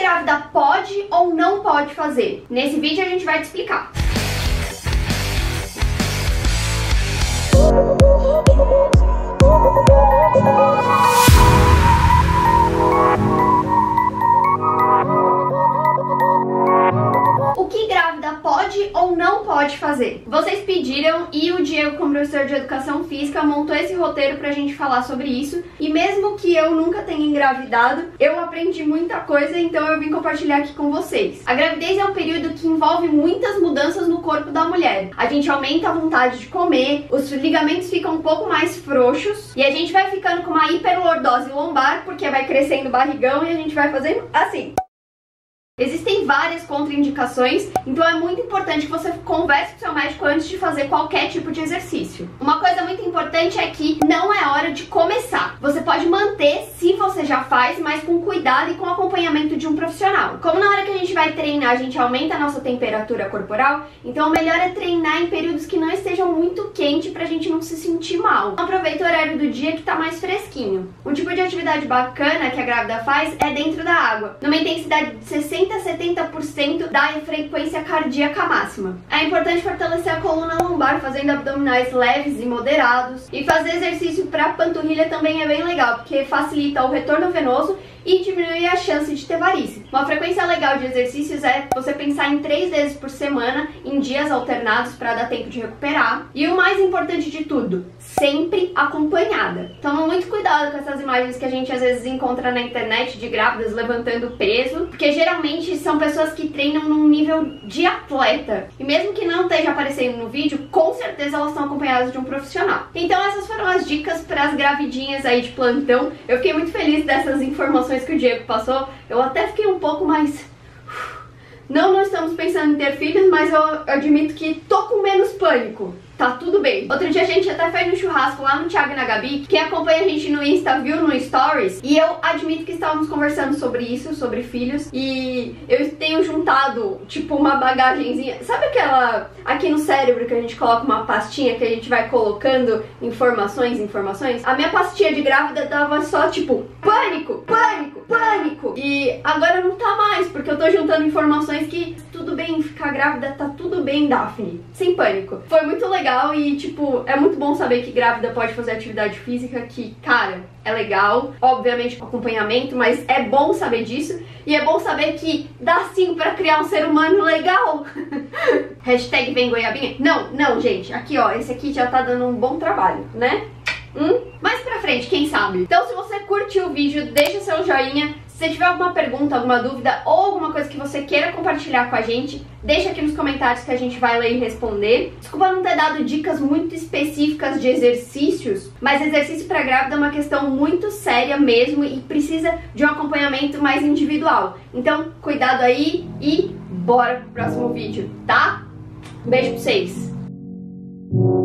grávida pode ou não pode fazer? Nesse vídeo a gente vai te explicar. O que grávida pode ou não pode fazer? Vocês pediram e o Diego, como professor de educação física, montou esse roteiro pra gente falar sobre isso. E mesmo que eu nunca tenha engravidado, eu aprendi muita coisa, então eu vim compartilhar aqui com vocês. A gravidez é um período que envolve muitas mudanças no corpo da mulher. A gente aumenta a vontade de comer, os ligamentos ficam um pouco mais frouxos e a gente vai ficando com uma hiperlordose lombar, porque vai crescendo o barrigão e a gente vai fazendo assim. Existem várias contraindicações, então é muito importante que você converse com seu médico antes de fazer qualquer tipo de exercício. Uma coisa muito importante é que não é hora de começar. Você pode manter se você já faz, mas com cuidado e com acompanhamento de um profissional. Como na hora que a gente vai treinar, a gente aumenta a nossa temperatura corporal, então o melhor é treinar em períodos que não estejam muito quentes pra gente não se sentir mal. Aproveita o horário do dia que tá mais fresquinho. Um tipo de atividade bacana que a grávida faz é dentro da água, numa intensidade de 60 a 70% da frequência cardíaca máxima. É importante fortalecer a coluna lombar fazendo abdominais leves e moderados, e fazer exercício para panturrilha também é bem legal, porque facilita o retorno venoso e diminui a chance de ter varize. Uma frequência legal de exercícios é você pensar em 3 vezes por semana, em dias alternados para dar tempo de recuperar. E o mais importante de tudo, sempre acompanhada. Toma muito cuidado com essas imagens que a gente às vezes encontra na internet de grávidas levantando peso, porque geralmente são pessoas que treinam num nível de atleta. E mesmo que não esteja aparecendo no vídeo, com certeza elas estão acompanhadas de um profissional. Então essas foram as dicas para as gravidinhas aí de plantão. Eu fiquei muito feliz dessas informações que o Diego passou. Eu até fiquei um pouco mais... Não estamos pensando em ter filhos, mas eu admito que tô com menos pânico. Tá tudo bem. Outro dia a gente até foi no churrasco lá no Thiago e na Gabi. Quem acompanha a gente no Insta viu no Stories. E eu admito que estávamos conversando sobre isso, sobre filhos. E eu tenho juntado, tipo, uma bagagenzinha. Sabe aquela... Aqui no cérebro que a gente coloca uma pastinha que a gente vai colocando informações? A minha pastinha de grávida tava só, tipo, pânico, pânico, pânico. E agora não tá mais, porque eu tô juntando informações que tudo bem ficar grávida, tá tudo bem, Daphne. Sem pânico. Foi muito legal. E, tipo, é muito bom saber que grávida pode fazer atividade física, que, cara, é legal, obviamente com acompanhamento, mas é bom saber disso. E é bom saber que dá sim pra criar um ser humano legal. Hashtag vem goiabinha. Não, gente, aqui ó, esse aqui já tá dando um bom trabalho, né? Mais pra frente, quem sabe? Então se você curtiu o vídeo, deixa seu joinha. Se você tiver alguma pergunta, alguma dúvida ou alguma coisa que você queira compartilhar com a gente, deixa aqui nos comentários que a gente vai ler e responder. Desculpa não ter dado dicas muito específicas de exercícios, mas exercício para grávida é uma questão muito séria mesmo e precisa de um acompanhamento mais individual. Então, cuidado aí e bora pro próximo vídeo, tá? Um beijo pra vocês!